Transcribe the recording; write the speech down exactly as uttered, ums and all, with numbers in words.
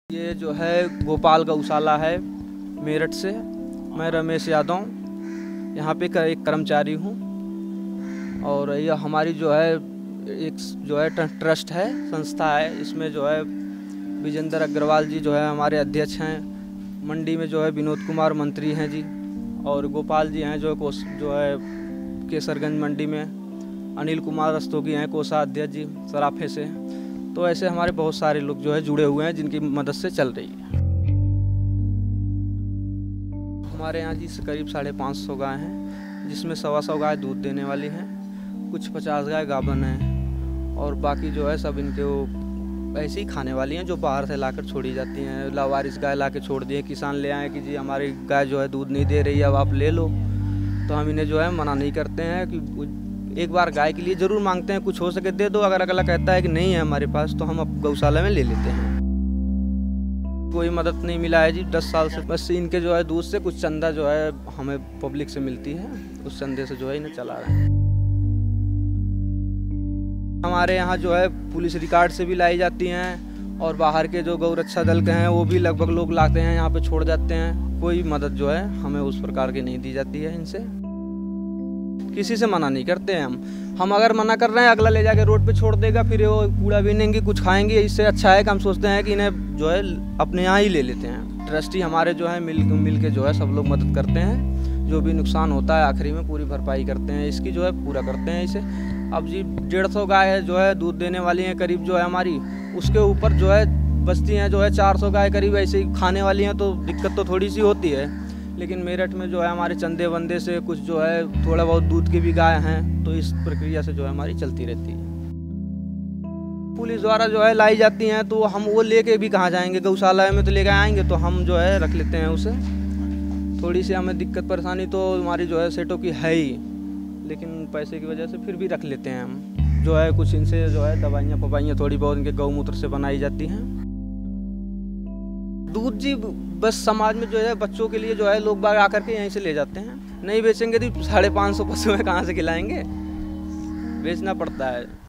ये जो है भोपाल गौशाला है मेरठ से। मैं रमेश यादव यहाँ पे का एक कर्मचारी हूँ और यह हमारी जो है एक जो है ट्रस्ट है, संस्था है। इसमें जो है विजेंद्र अग्रवाल जी जो है हमारे अध्यक्ष हैं। मंडी में जो है विनोद कुमार मंत्री हैं जी, और गोपाल जी हैं जो जो है केसरगंज मंडी में। अनिल कुमार रस्तोगी हैं कोषाध्यक्ष जी सराफे से। तो ऐसे हमारे बहुत सारे लोग जो है जुड़े हुए हैं जिनकी मदद से चल रही है। हमारे यहाँ जी से करीब साढ़े पाँच सौ गाय हैं, जिसमें सवा सौ गाय दूध देने वाली हैं, कुछ पचास गाय गाभन हैं, और बाकी जो है सब इनके वो ऐसे ही खाने वाली हैं जो बाहर से लाकर छोड़ी जाती हैं। लावारिस गाय ला के छोड़ दिए, किसान ले आए कि जी हमारी गाय जो है दूध नहीं दे रही है, अब आप ले लो। तो हम इन्हें जो है मना नहीं करते हैं कि एक बार गाय के लिए ज़रूर मांगते हैं, कुछ हो सके दे दो। अगर अगला कहता है कि नहीं है हमारे पास, तो हम अब गौशाला में ले लेते हैं। कोई मदद नहीं मिला है जी दस साल से। बस इनके जो है दूध से कुछ चंदा जो है हमें पब्लिक से मिलती है, उस चंदे से जो है इन्हें चला रहे हैं। हमारे यहाँ जो है पुलिस रिकॉर्ड से भी लाई जाती हैं, और बाहर के जो गौ रक्षा दल के हैं वो भी लगभग लोग लाते हैं, यहाँ पे छोड़ जाते हैं। कोई मदद जो है हमें उस प्रकार की नहीं दी जाती है। इनसे किसी से मना नहीं करते हैं हम हम अगर मना कर रहे हैं, अगला ले जाके रोड पे छोड़ देगा, फिर वो कूड़ा बीनेंगे, कुछ खाएंगे। इससे अच्छा है कि हम सोचते हैं कि इन्हें जो है अपने यहाँ ही ले लेते हैं। ट्रस्टी हमारे जो है मिल मिल के जो है सब लोग मदद करते हैं। जो भी नुकसान होता है आखिरी में पूरी भरपाई करते हैं, इसकी जो है पूरा करते हैं इसे। अब जी डेढ़ सौ गाय जो है दूध देने वाली हैं करीब जो है हमारी, उसके ऊपर जो है बस्ती हैं जो है चार सौ गाय करीब ऐसे ही खाने वाली हैं। तो दिक्कत तो थोड़ी सी होती है, लेकिन मेरठ में जो है हमारे चंदे वंदे से कुछ जो है थोड़ा बहुत दूध की भी गाय हैं, तो इस प्रक्रिया से जो है हमारी चलती रहती है। पुलिस द्वारा जो है लाई जाती हैं, तो हम वो लेके भी कहाँ जाएंगे, गौशाला में तो लेके आएंगे, तो हम जो है रख लेते हैं उसे। थोड़ी सी हमें दिक्कत परेशानी तो हमारी जो है सेठों की है ही, लेकिन पैसे की वजह से फिर भी रख लेते हैं हम। जो है कुछ इनसे जो है दवाइयाँ फवाइयाँ थोड़ी बहुत इनके गौमूत्र से बनाई जाती हैं। दूध जी बस समाज में जो है बच्चों के लिए जो है लोग बाग आकर के यहीं से ले जाते हैं। नहीं बेचेंगे तो साढ़े पाँच सौ पशु में कहाँ से खिलाएंगे, बेचना पड़ता है।